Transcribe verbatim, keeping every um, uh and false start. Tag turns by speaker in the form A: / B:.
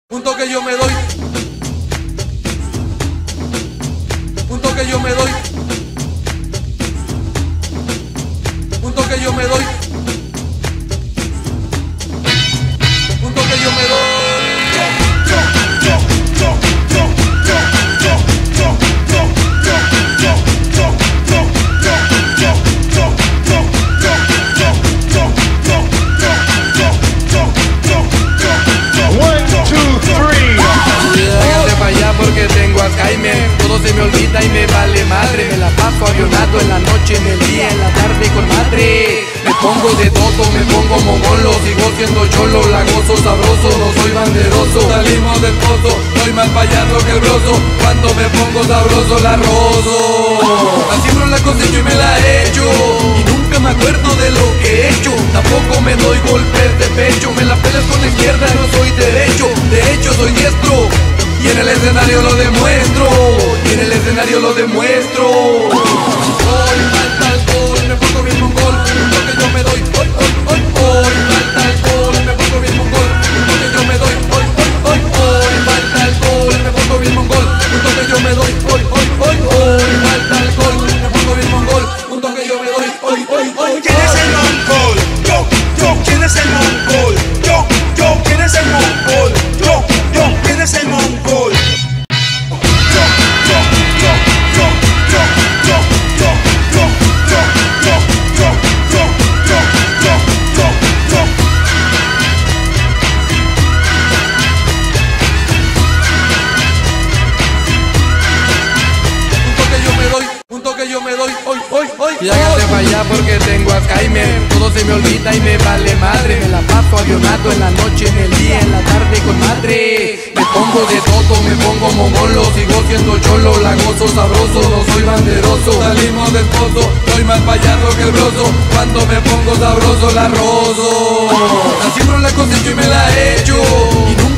A: Punto que yo me doy. Punto que yo me doy. Punto que yo me doy. Punto que yo me doy. Porque tengo Alzheimer, todo se me olvida y me vale madre. Me la paso avionado en la noche, en el día, en la tarde con madre. Me pongo de todo, me pongo mogolo, sigo siendo cholo, la gozo sabroso, no soy banderoso. Salimos del pozo, soy más payaso que el broso. Cuando me pongo sabroso la rozo. La siembro, la cosecho y me la echo, y nunca me acuerdo de lo que he hecho. Tampoco me doy golpes de pecho, me la pelas con la izquierda, no soy derecho. De hecho soy diestro, y en el escenario lo demuestro, y en el escenario lo demuestro. Hoy falta alcohol, me pongo bien mongol, punto que yo me doy, hoy, hoy, hoy. Hoy falta alcohol, me pongo bien mongol, punto que yo me doy, hoy, hoy, hoy. Hoy falta alcohol, me pongo bien mongol, punto que yo me doy, hoy, hoy, hoy. Hoy falta alcohol, me pongo bien mongol, punto que yo me doy, hoy, hoy, hoy.
B: ¿Quién es el mongol? Yo, yo, ¿quién es el mongol? Yo, yo, ¿quién es el mongol? Yo, yo, ¿quién es el mongol?
A: Yo me doy, hoy, hoy, hoy. Y háganse para allá porque tengo Alzheimer, todo se me olvida y me vale madre. Me la paso avionado en la noche, en el día, en la tarde con madre. Me pongo de todo, me pongo mogolo, sigo siendo cholo, la gozo sabroso, no soy banderoso. Salimos del pozo, soy más payaso que el broso. Cuando me pongo sabroso la rozo. La siembro, la cosecho y me la echo, y